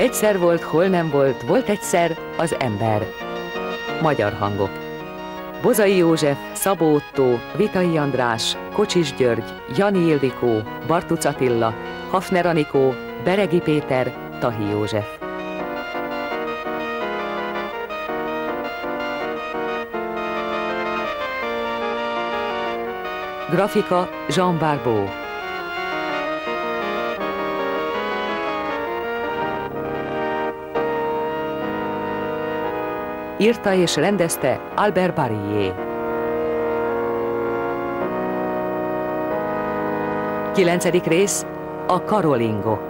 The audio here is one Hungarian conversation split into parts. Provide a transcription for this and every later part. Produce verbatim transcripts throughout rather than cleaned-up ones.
Egyszer volt, hol nem volt, volt egyszer az ember. Magyar hangok. Bozai József, Szabó Ottó, Vitai András, Kocsis György, Jani Ildikó, Bartuc Attila, Hafner Anikó, Beregi Péter, Tahi József. Grafika Jean Barbeau. Írta és rendezte Albert Barillié. Kilencedik rész, a karolingok.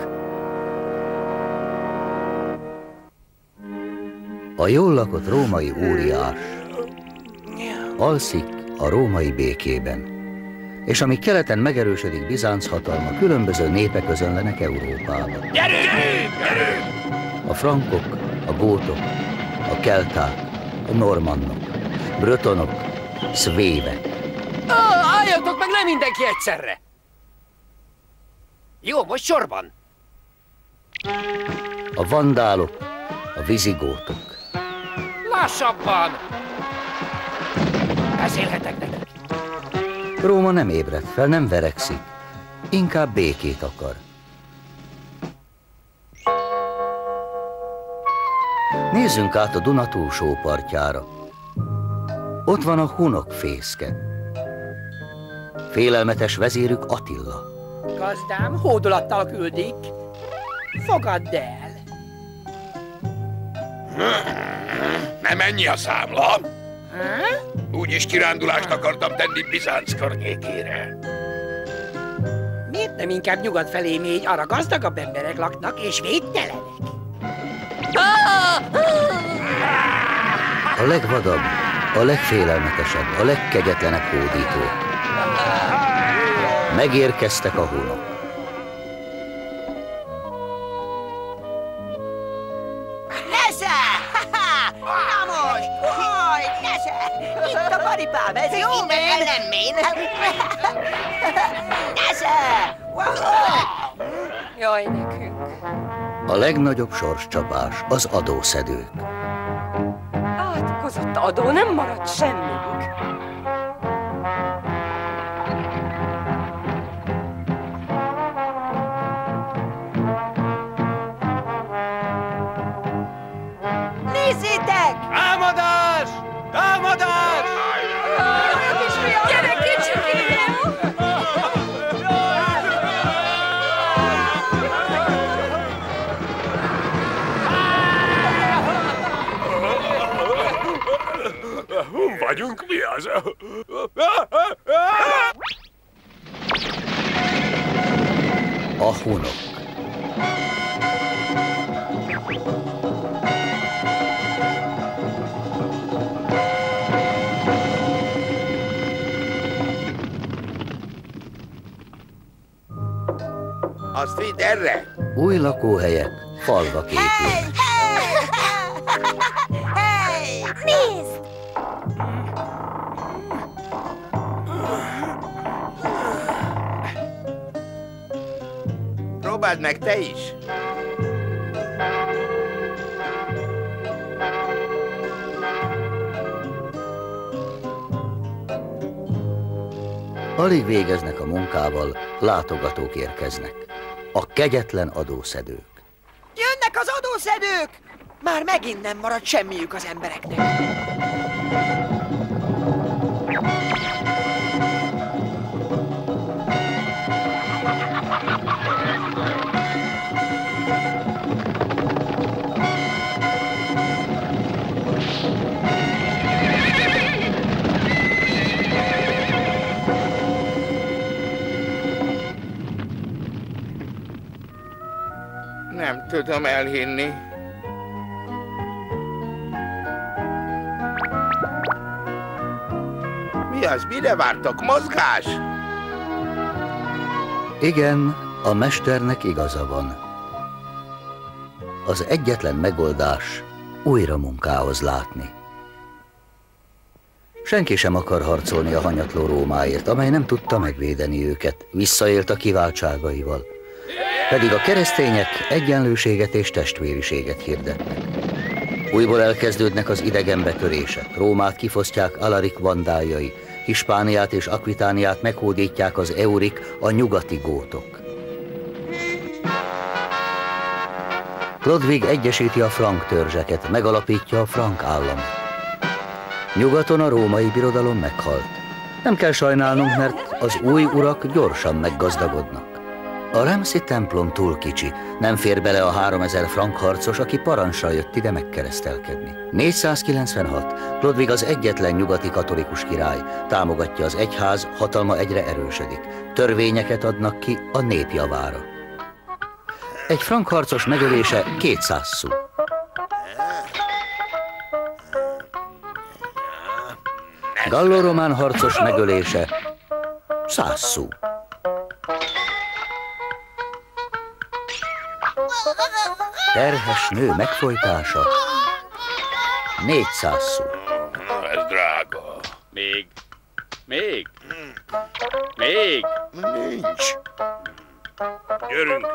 A jól lakott római óriás alszik a római békében, és amíg keleten megerősödik Bizánc hatalma, különböző népek özönlenek Európába. Gyerünk! Gyerünk! Gyerünk! A frankok, a gótok, a kelták, a normannok, bretonok, szvévek. Ah, álljatok meg, nem mindenki egyszerre! Jó, most sorban! A vandálok, a vizigótok. Lassabban! Beszélhetek nekik. Róma nem ébred fel, nem verekszik, inkább békét akar. Nézzünk át a Duna túlsó partjára. Ott van a hunok fészke. Félelmetes vezérük Attila. Gazdám, hódolattal küldik. Fogadd el. Nem ennyi a számla. Ha? Úgyis kirándulást akartam tenni Bizánc környékére. Miért nem inkább nyugat felé mégy, arra gazdagabb emberek laknak és védtelenek? A legvadabb, a legfélelmetesebb, a legkegyetlenebb hódítók. Megérkeztek a hunok. Nesze! Na most! Haj, nesze! Itt a paripám, ez jó, mert nem én! Nesze! Jaj, nekünk. A legnagyobb sorscsapás az adószedők. Átkozott adó, nem maradt semmink. Nézzétek! Támadás! Támadás! Gyere, kicsikém! Hun vagyunk, mi az? A hunok. Azt vidd erre! Új lakóhelyek, falvak épülnek. Hey! Hey! Nézd! Próbáld meg te is! Alig végeznek a munkával, látogatók érkeznek. A kegyetlen adószedők. Jönnek az adószedők! Már megint nem marad semmiük az embereknek. Nem tudom elhinni. Mi az? Mire vártok? Mozgás? Igen, a mesternek igaza van. Az egyetlen megoldás újra munkához látni. Senki sem akar harcolni a hanyatló Rómáért, amely nem tudta megvédeni őket, visszaélt a kiváltságaival. pedig a keresztények egyenlőséget és testvériséget hirdetnek. Újból elkezdődnek az idegenbetörések, Rómát kifosztják Alaric vandáljai, Hispániát és Aquitániát meghódítják az eurik, a nyugati gótok. Chlodwig egyesíti a frank törzseket, megalapítja a frank államot. Nyugaton a római birodalom meghalt. Nem kell sajnálnunk, mert az új urak gyorsan meggazdagodnak. A Ramsey templom túl kicsi, nem fér bele a háromezer frank harcos, aki parancsra jött ide megkeresztelkedni. négyszázkilencvenhat. Chlodwig az egyetlen nyugati katolikus király, támogatja az egyház, hatalma egyre erősödik. Törvényeket adnak ki a nép javára. Egy frank harcos megölése kétszáz szú. Gallo-román harcos megölése száz szú. Terhes nő megfojtása négyszáz szú. Ez drága. Még. Még. Még. Nincs. Gyerünk.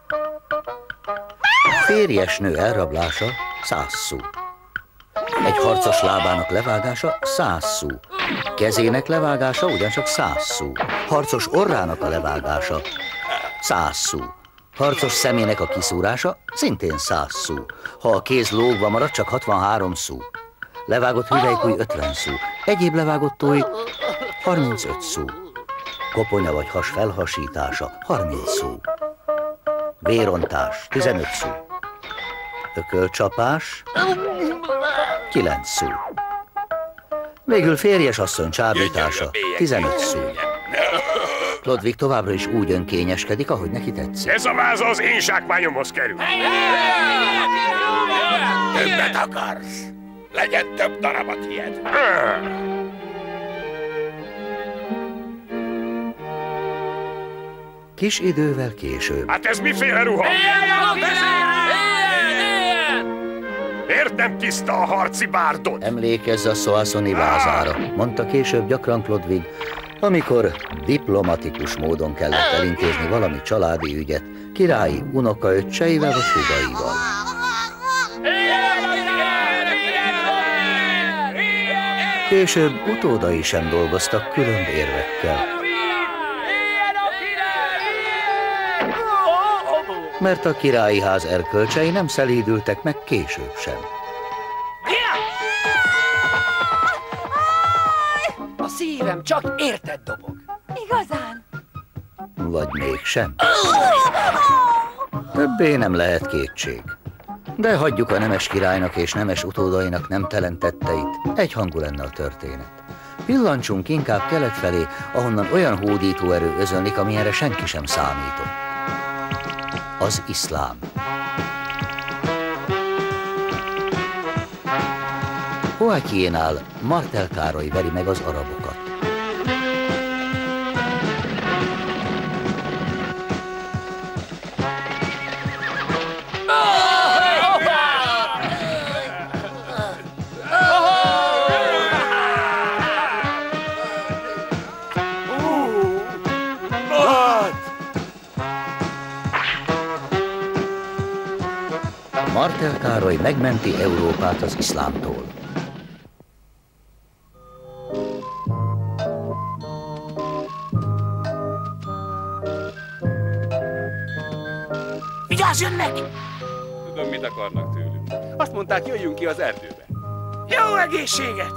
Férjes nő elrablása száz szú. Egy harcos lábának levágása száz szú. Kezének levágása ugyancsak száz szú. Harcos orrának a levágása száz szú. Harcos szemének a kiszúrása szintén száz szú. Ha a kéz lógva marad, csak hatvanhárom szú. Levágott hüvelykúj ötven szú. Egyéb levágott ujj harmincöt szú. Koponya vagy has felhasítása harminc szú. Vérontás tizenöt szú. Ökölcsapás kilenc szú. Végül férjes asszony csábítása tizenöt szú. Chlodwig továbbra is úgy önkényeskedik, ahogy neki tetszik. Ez a váza az én zsákmányomhoz kerül. Többet akarsz? Legyen több darab a tiéd. Kis idővel később. Hát ez miféle ruha? Miért nem tiszta a harci bárdod? Emlékezz a Soissoni vázára, mondta később gyakran Chlodwig, amikor diplomatikus módon kellett elintézni valami családi ügyet, királyi unokaöccseivel vagy húgaival. Később utódai sem dolgoztak különb érvekkel. Mert a királyi ház erkölcsei nem szelídültek meg később sem. A szívem csak érted dobog. Igazán? Vagy mégsem. Többé nem lehet kétség. De hagyjuk a nemes királynak és nemes utódainak nemtelen tetteit, egyhangú lenne a történet. Pillancsunk inkább kelet felé, ahonnan olyan hódító erő özönlik, amilyenre senki sem számított. Az iszlám. Poitiers-nál Martel Károly veri meg az arabokat. Martel Károly megmenti Európát az iszlámtól. Vigyázz, jönnek! Tudom, mit akarnak tőlünk. Azt mondták, jöjjünk ki az erdőbe. Jó egészséget!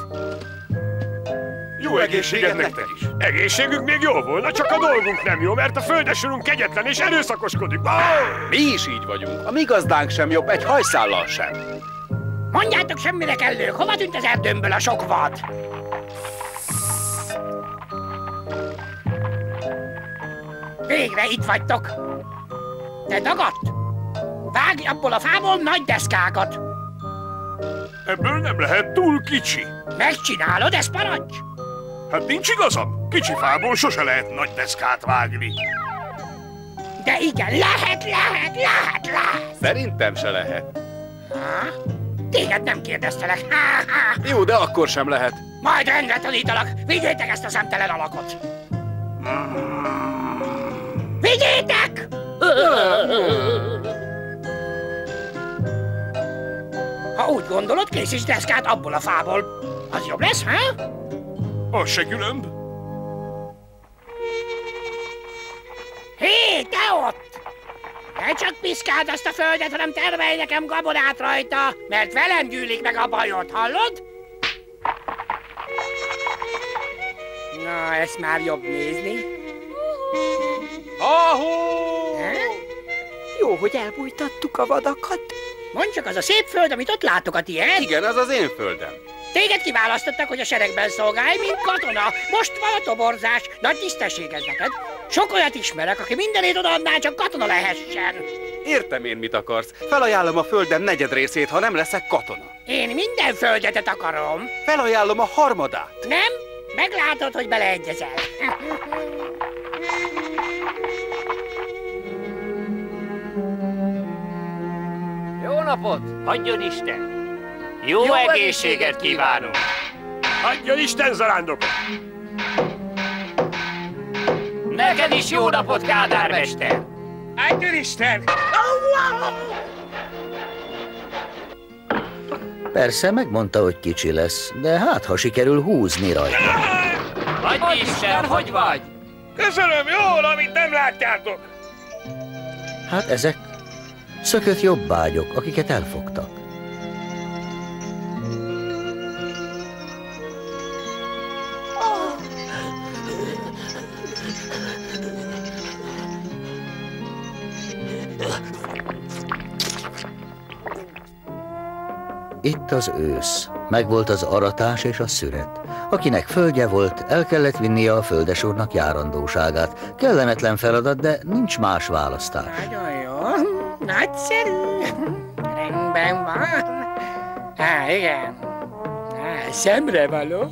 Jó egészséget nektek is. Egészségünk még jó volna, csak a dolgunk nem jó, mert a földesurunk kegyetlen és erőszakoskodik. Mi is így vagyunk. A mi gazdánk sem jobb, egy hajszállal sem. Mondjátok semmire kellők, hova tűnt az erdőmből a sok vad? Végre itt vagytok. Te dagadt? Vágj abból a fából nagy deszkákat. Ebből nem lehet, túl kicsi. Megcsinálod, ez parancs? Hát nincs igazam. Kicsi fából sose lehet nagy deszkát vágni. De igen, lehet, lehet, lehet, lehet. Szerintem se lehet. Ha? Téged nem kérdeztelek. Ha, ha. Jó, de akkor sem lehet. Majd rendre tanítalak. Vigyétek ezt a szemtelen alakot. Vigyétek! Ha úgy gondolod, készíts deszkát abból a fából. Az jobb lesz, ha? Az se különb. Hé, te ott! Ne csak piszkáld azt a földet, hanem termelj nekem gabonát rajta, mert velem gyűlik meg a bajod, hallod? Na, ezt már jobb nézni. Ahó! Jó, hogy elbújtattuk a vadakat. Mondd csak, az a szép föld, amit ott látok, a tiéd? Igen, az az én földem. Téged kiválasztottak, hogy a seregben szolgálj, mint katona. Most van a toborzás. Nagy tisztesség ez neked. Sok olyat ismerek, aki mindenét odaadná, csak katona lehessen. Értem én, mit akarsz. Felajánlom a földem negyed részét, ha nem leszek katona. Én minden földetet akarom. Felajánlom a harmadát. Nem? Meglátod, hogy beleegyezel. Jó napot! Adjon Isten! Jó, Jó egészséget kívánunk! Adjon Isten zarándokot! Neked is jó napot, kádármester! Adjon Isten! Persze, megmondta, hogy kicsi lesz, de hát, ha sikerül húzni rajta. Adj Isten, hogy vagy? Köszönöm, jól, amit nem látjátok! Hát ezek szökött jobbágyok, akiket elfogtak. Itt az ősz, megvolt az aratás és a szüret. Akinek földje volt, el kellett vinnie a földesúrnak járandóságát. Kellemetlen feladat, de nincs más választás. Nagyon jó. Nagyszerű. Rendben van. Á, igen. Á, szemre való.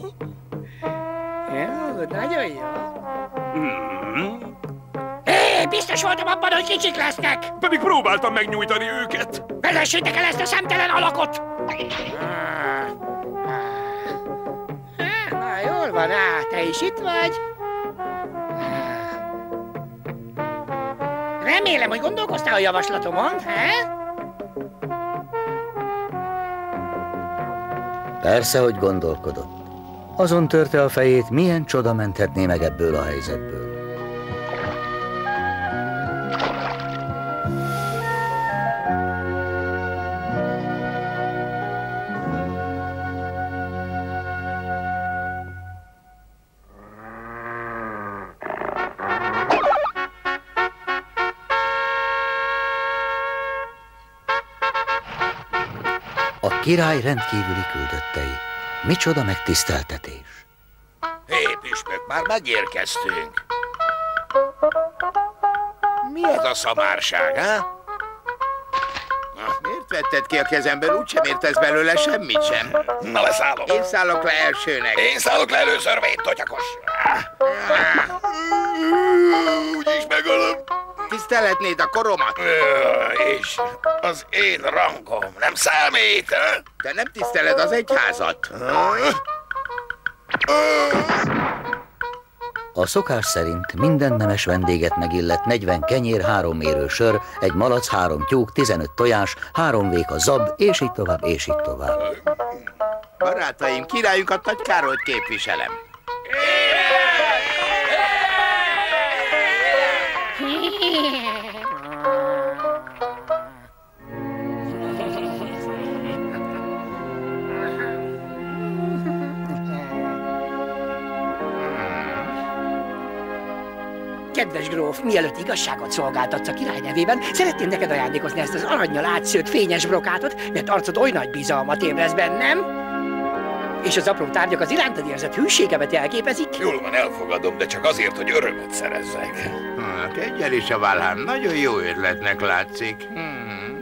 Jó, nagyon jó. Mm. Hé, biztos voltam abban, hogy kicsik lesznek. Pedig próbáltam megnyújtani őket. Vezessétek el ezt a szemtelen alakot. Na, jól van, á, te is itt vagy. Remélem, hogy gondolkoztál a javaslatomon, he? Persze, hogy gondolkodott. Azon törte a fejét, milyen csoda menthetné meg ebből a helyzetből. A király rendkívüli küldöttei. Micsoda megtiszteltetés! Hé, püspök, már megérkeztünk. Mi ez a szamárság, ha? Miért vetted ki a kezemből? Úgysem értesz belőle semmit sem. Na, leszállom. Én szállok le elsőnek. Én szállok le először, vén totyakos. Úgyis megölöm. Tiszteletnéd a koromat. És az én rangom nem számít, ha? Te nem tiszteled az egyházat. A szokás szerint minden nemes vendéget megillet negyven kenyér, három mérő sör, egy malac, három tyúk, tizenöt tojás, három véka zab, és így tovább, és így tovább. Barátaim, királyunkat Nagy Károlyt képviselem. Kedves gróf, mielőtt igazságot szolgáltatsz a király nevében, szeretném neked ajándékozni ezt az arannyal átszőtt fényes brokátot, mert arcod oly nagy bizalmat ébreszt bennem, és az apró tárgyak az irántad érzett hűségemet elképezik. Jól van, elfogadom, de csak azért, hogy örömet szerezzek. A keggyel és a válhám nagyon jó ötletnek látszik. Hmm.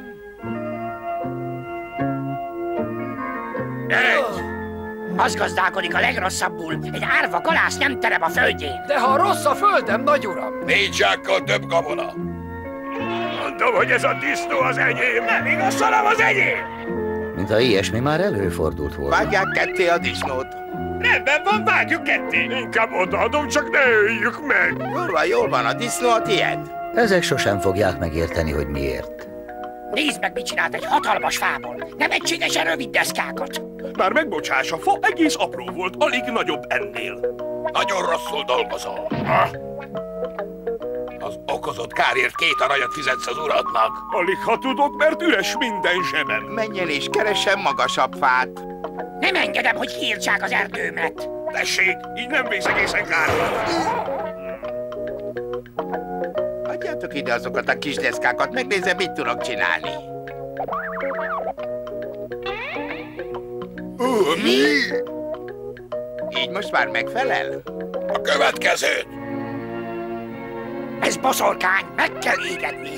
Egy! Az gazdálkodik a legrosszabbul. Egy árva kalász nem terem a földjén. De ha rossz a földem, nagy uram! Négy zsákkal több gabona. Mondom, hogy ez a disznó az enyém. Nem igaz, szaram, az enyém! Mintha ilyesmi már előfordult volna. Vágják ketté a disznót. Rendben van, vágjuk ketté. Inkább odaadom, csak ne öljük meg. Jól van, jól van, a disznó a tied. Ezek sosem fogják megérteni, hogy miért. Nézd meg, mit csinált egy hatalmas fából. Nevetségesen rövid deszkákat. Már megbocsáss, a fa egész apró volt, alig nagyobb ennél. Nagyon rosszul dolgozol. Ha? Az okozott kárért két aranyat fizetsz az uradnak. Alig ha tudok, mert üres minden zsebem. Menjen és keressen magasabb fát. Nem engedem, hogy kiírtsák az erdőmet. Tessék, így nem vész egészen kárban. Adjátok ide azokat a kis deszkákat, megnézem, mit tudok csinálni. Ó, mi? Így most már megfelel? A következőt! Ez boszorkány, meg kell égetni.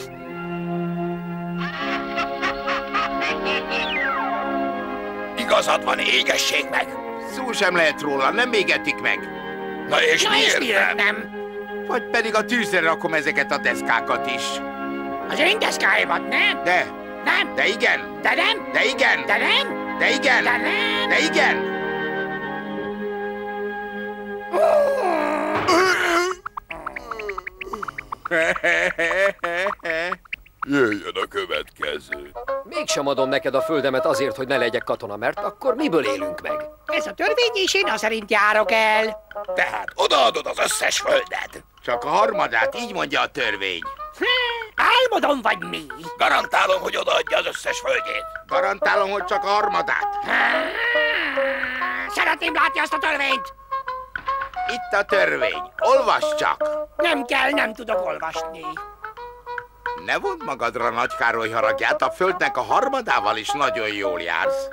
Igazad van, égessék meg! Szó sem lehet róla, nem égetik meg. Na és Na miért, és miért nem? nem? Vagy pedig a tűzre rakom ezeket a deszkákat is. Az én deszkáimat nem? De, Nem. de igen, De nem. de igen, De nem. de igen, De nem. de igen. Jöjjön a következő. Mégsem adom neked a földemet azért, hogy ne legyek katona, mert akkor miből élünk meg? Ez a törvény, és én az szerint járok el. Tehát odaadod az összes földet. Csak a harmadát, így mondja a törvény. Álmodom vagy mi? Garantálom, hogy odaadja az összes földjét. Garantálom, hogy csak a harmadát. Szeretném látni azt a törvényt. Itt a törvény. Olvasd csak. Nem kell, nem tudok olvasni. Ne vond magadra Nagy Károly haragját, a földnek a harmadával is nagyon jól jársz.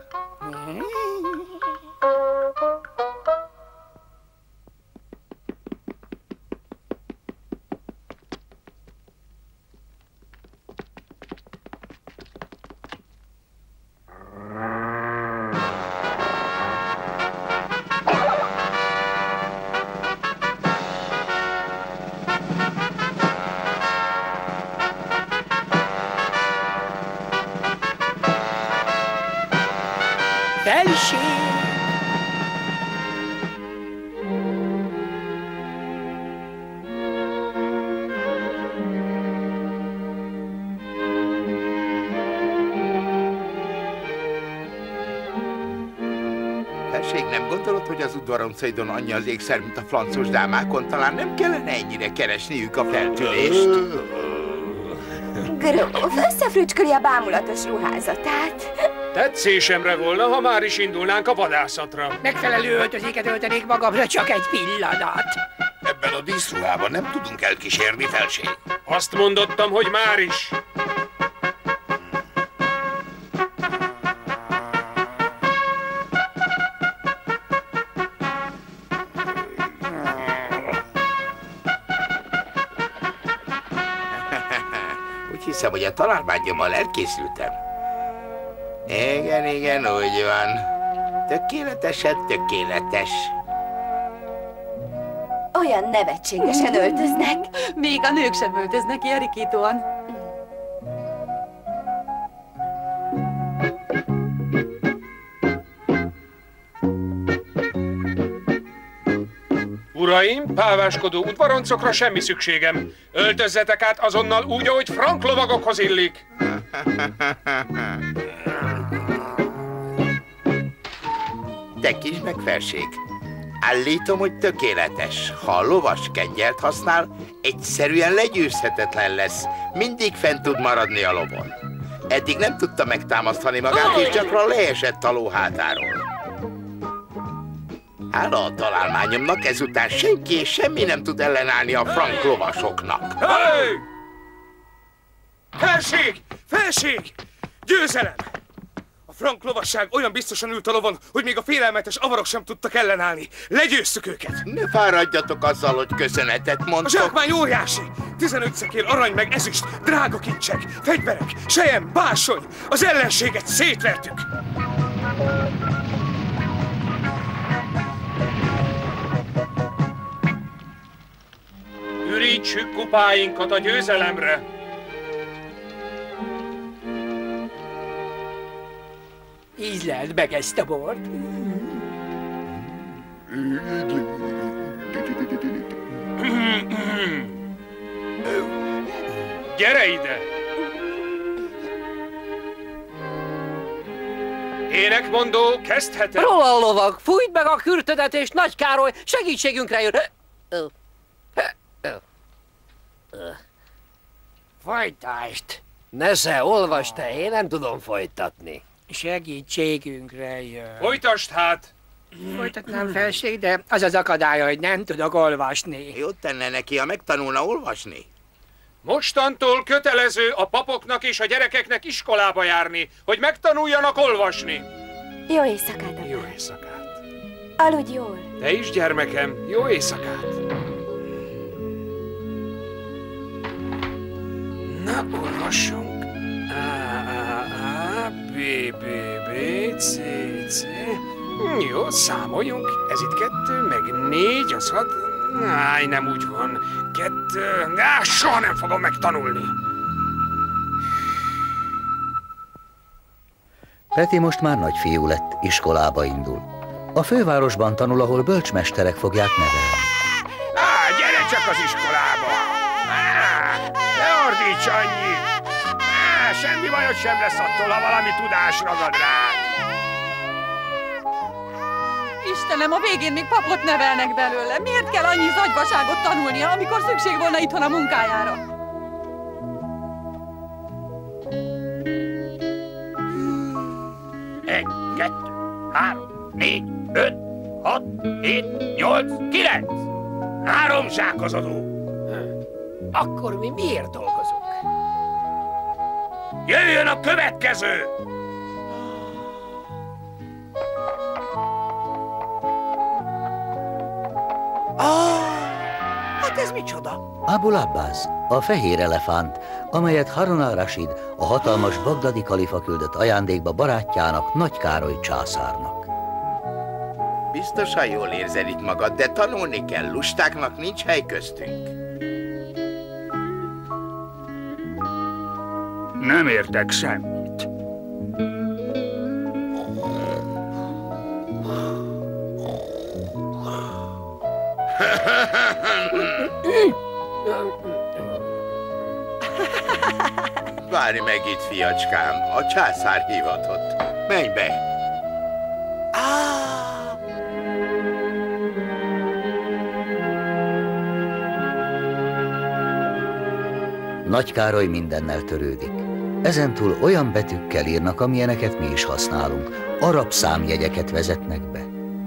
Felség! Felség, nem gondolod, hogy az udvaromszaidon annyi az ékszer, mint a flancos dámákon? Talán nem kellene ennyire keresniük a feltűnést? Gróf, összefrücsköli a bámulatos ruházatát. Tetszésemre volna, ha már is indulnánk a vadászatra. Megfelelő öltözéket öltenék magamra, csak egy pillanat. Ebben a díszruhában nem tudunk elkísérni, felség. Azt mondottam, hogy már is. Úgy hiszem, hogy a találmányommal elkészültem. Igen, igen, úgy van. Tökéletesen tökéletes. Olyan nevetségesen öltöznek. Még a nők sem öltöznek ilyen rikítóan. Uraim, páváskodó udvaroncokra semmi szükségem. Öltözzetek át azonnal úgy, ahogy frank lovagokhoz illik. Tekintsd meg, felség. Állítom, hogy tökéletes. Ha a lovas kengyelt használ, egyszerűen legyőzhetetlen lesz. Mindig fent tud maradni a lovon. Eddig nem tudta megtámasztani magát, és gyakran leesett a ló hátáról. Hála a találmányomnak, ezután senki és semmi nem tud ellenállni a frank lovasoknak. Hey! Felség! Felség! Győzelem! A frank lovasság olyan biztosan ült a lovon, hogy még a félelmetes avarok sem tudtak ellenállni. Legyőztük őket! Ne fáradjatok azzal, hogy köszönetet mondtok. A zsákmány óriási! tizenöt szekér arany meg ezüst, drága kincsek, fegyverek, sejem, bársony! Az ellenséget szétvertük! Ürítsük kupáinkat a győzelemre! Ízleld meg ezt a bort. Gyere ide! Énekmondó, kezdhetem? Rohan lovag, fújt meg a kürtödet, és Nagy Károly segítségünkre jön. Folytasd! Nesze, olvasd te, én nem tudom folytatni. Segítségünkre jön. Folytasd hát! Folytatnám, felség, de az az akadálya, hogy nem tudok olvasni. Jót tenne neki, ha megtanulna olvasni. Mostantól kötelező a papoknak és a gyerekeknek iskolába járni, hogy megtanuljanak olvasni. Jó éjszakát, apám. Jó éjszakát. Aludj jól. Te is, gyermekem, jó éjszakát. Na, olvassunk. A, A, A, B, B, B, C, C. Jó, számoljunk. Ez itt kettő, meg négy, az hat. Áj, nem úgy van. Kettő. Á, soha nem fogom megtanulni. Peti most már nagyfiú lett, iskolába indul. A fővárosban tanul, ahol bölcsmesterek fogják nevelni. Á, gyere csak az iskolába! Á, ne ordíts annyit! Á, semmi bajod sem lesz attól, ha valami tudás ragad rád. Istenem, a végén még papot nevelnek belőle. Miért kell annyi zagyvaságot tanulnia, amikor szükség volna itthon a munkájára? Egy, kettő, három, négy, öt, hat, hét, nyolc, kilenc. Három zsákozodó. Akkor mi miért dolgozunk? Jöjjön a következő! Hát ez micsoda? Abul Abbas, a fehér elefánt, amelyet Harun al-Rashid, a hatalmas bagdadi kalifa küldött ajándékba barátjának, Nagy Károly császárnak. Biztosan jól érzed itt magad, de tanulni kell, lustáknak nincs hely köztünk. Nem értek semmit. Várj meg itt, fiacskám, a császár hivatott. Menj be! Nagy Károly mindennel törődik. Ezentúl olyan betűkkel írnak, amilyeneket mi is használunk. Arab számjegyeket vezetnek be.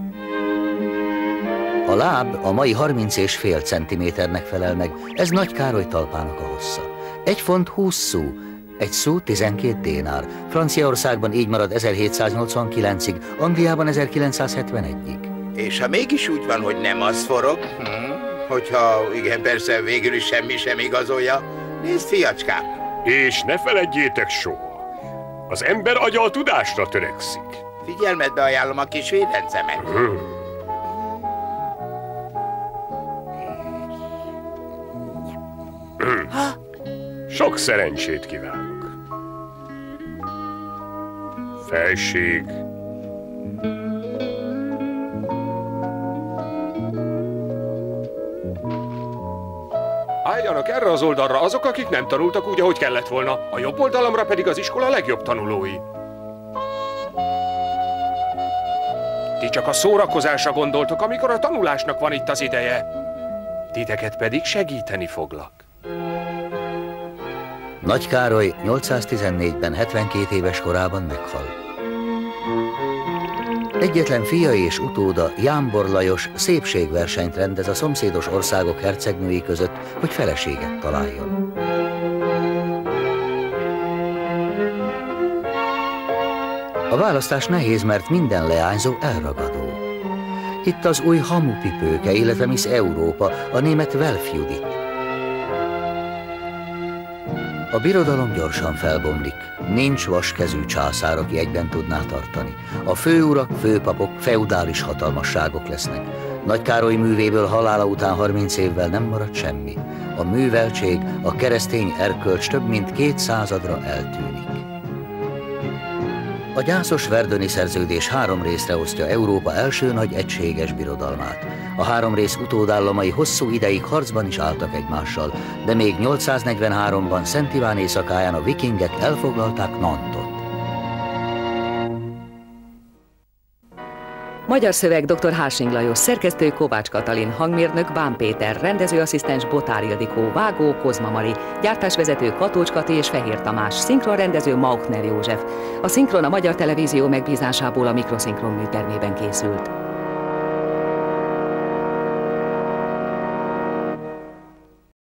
A láb a mai harminc és fél centiméternek felel meg, ez Nagy Károly talpának a hossza. Egy font húsz szú, egy szú tizenkét dénár. Franciaországban így marad ezerhétszáznyolcvankilencig, Angliában ezerkilencszázhetvenegyig. És ha mégis úgy van, hogy nem az forog, hm? hogyha igen, persze végül is semmi sem igazolja, nézd, fiacskám! És ne feledjétek soha, az ember agya a tudásra törekszik. Figyelmetbe ajánlom a kis védencemet. Hmm. Sok szerencsét kívánok. Felség. Álljanak erre az oldalra azok, akik nem tanultak úgy, ahogy kellett volna. A jobb oldalamra pedig az iskola legjobb tanulói. Ti csak a szórakozásra gondoltok, amikor a tanulásnak van itt az ideje. Titeket pedig segíteni foglak. Nagy Károly nyolcszáztizennégyben hetvenkét éves korában meghal. Egyetlen fia és utóda, Jámbor Lajos szépségversenyt rendez a szomszédos országok hercegnői között, hogy feleséget találjon. A választás nehéz, mert minden leányzó elragadó. Itt az új Hamupipőke, illetve Miss Európa, a német Welf Judit. A birodalom gyorsan felbomlik. Nincs vaskezű császár, aki egyben tudná tartani. A főurak, főpapok feudális hatalmasságok lesznek. Nagy Károly művéből halála után harminc évvel nem maradt semmi. A műveltség, a keresztény erkölcs több mint két századra eltűnik. A gyászos verdöni szerződés három részre osztja Európa első nagy egységes birodalmát. A három rész utódállamai hosszú ideig harcban is álltak egymással, de még nyolcszáznegyvenháromban Szent Iván éjszakáján a vikingek elfoglalták Nantot. Magyar szöveg dr. Hársing Lajos, szerkesztő Kovács Katalin, hangmérnök Bán Péter, rendezőasszisztens Botár Ildikó, vágó Kozma Mari, gyártásvezető Katócs Kati és Fehér Tamás, szinkronrendező Mauchner József. A szinkron a Magyar Televízió megbízásából a Mikroszinkron műtermében készült.